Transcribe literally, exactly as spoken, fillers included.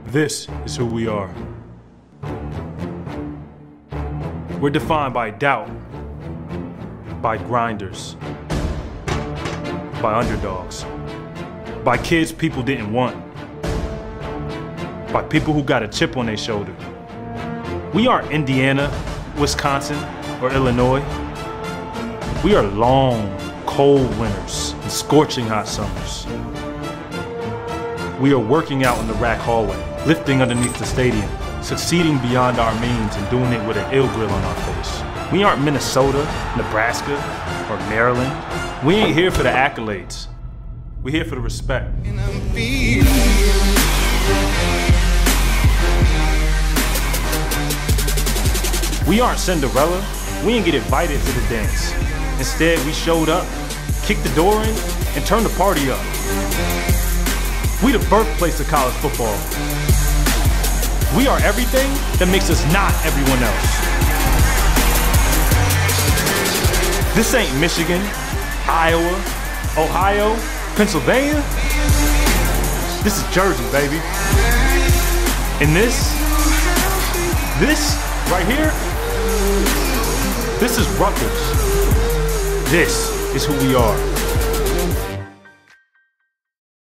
This is who we are. We're defined by doubt, by grinders, by underdogs, by kids people didn't want, by people who got a chip on their shoulder. We aren't Indiana, Wisconsin, or Illinois. We are long, cold winters and scorching hot summers. We are working out in the rack hallway, lifting underneath the stadium, succeeding beyond our means and doing it with an ill grill on our face. We aren't Minnesota, Nebraska, or Maryland. We ain't here for the accolades. We're here for the respect. And I'm feeling We aren't Cinderella. We didn't get invited to the dance. Instead, we showed up, kicked the door in, and turned the party up. We the birthplace of college football. We are everything that makes us not everyone else. This ain't Michigan, Iowa, Ohio, Pennsylvania. This is Jersey, baby. And this, this right here, this is Rutgers. This is who we are.